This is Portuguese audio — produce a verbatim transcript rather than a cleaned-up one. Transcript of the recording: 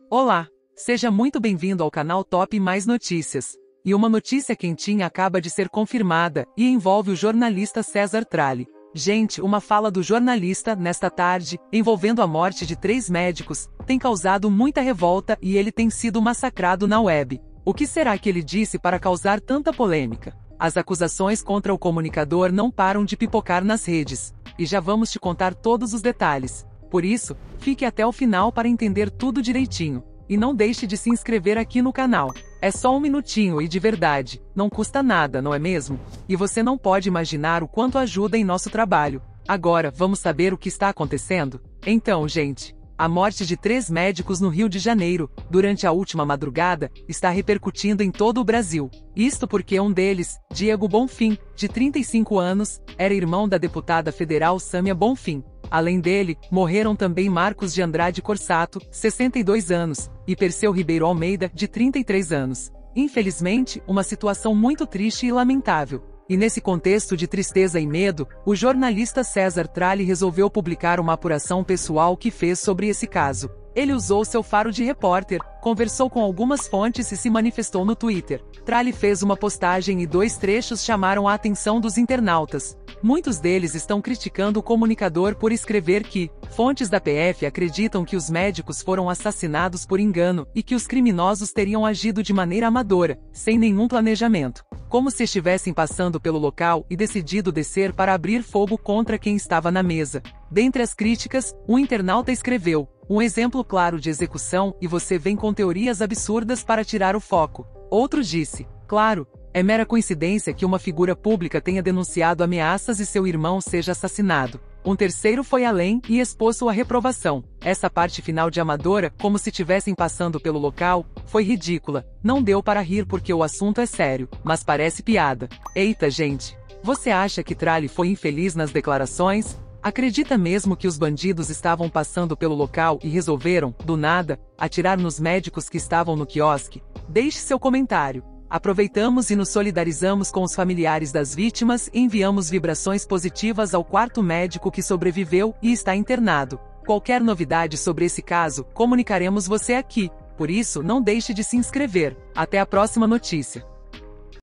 Olá! Seja muito bem-vindo ao canal Top Mais Notícias. E uma notícia quentinha acaba de ser confirmada e envolve o jornalista César Tralli. Gente, uma fala do jornalista nesta tarde, envolvendo a morte de três médicos, tem causado muita revolta e ele tem sido massacrado na web. O que será que ele disse para causar tanta polêmica? As acusações contra o comunicador não param de pipocar nas redes. E já vamos te contar todos os detalhes. Por isso, fique até o final para entender tudo direitinho. E não deixe de se inscrever aqui no canal. É só um minutinho e de verdade, não custa nada, não é mesmo? E você não pode imaginar o quanto ajuda em nosso trabalho. Agora, vamos saber o que está acontecendo? Então, gente, a morte de três médicos no Rio de Janeiro, durante a última madrugada, está repercutindo em todo o Brasil. Isto porque um deles, Diego Bonfim, de trinta e cinco anos, era irmão da deputada federal Sâmia Bonfim. Além dele, morreram também Marcos de Andrade Corsato, sessenta e dois anos, e Perseu Ribeiro Almeida, de trinta e três anos. Infelizmente, uma situação muito triste e lamentável. E nesse contexto de tristeza e medo, o jornalista César Tralli resolveu publicar uma apuração pessoal que fez sobre esse caso. Ele usou seu faro de repórter, conversou com algumas fontes e se manifestou no Twitter. Tralli fez uma postagem e dois trechos chamaram a atenção dos internautas. Muitos deles estão criticando o comunicador por escrever que fontes da P F acreditam que os médicos foram assassinados por engano e que os criminosos teriam agido de maneira amadora, sem nenhum planejamento, como se estivessem passando pelo local e decidido descer para abrir fogo contra quem estava na mesa. Dentre as críticas, um internauta escreveu: um exemplo claro de execução e você vem com teorias absurdas para tirar o foco. Outro disse: claro, é mera coincidência que uma figura pública tenha denunciado ameaças e seu irmão seja assassinado. Um terceiro foi além e expôs sua reprovação. Essa parte final de amadora, como se tivessem passando pelo local, foi ridícula. Não deu para rir porque o assunto é sério, mas parece piada. Eita, gente! Você acha que Tralli foi infeliz nas declarações? Acredita mesmo que os bandidos estavam passando pelo local e resolveram, do nada, atirar nos médicos que estavam no quiosque? Deixe seu comentário. Aproveitamos e nos solidarizamos com os familiares das vítimas e enviamos vibrações positivas ao quarto médico que sobreviveu e está internado. Qualquer novidade sobre esse caso, comunicaremos você aqui. Por isso, não deixe de se inscrever. Até a próxima notícia.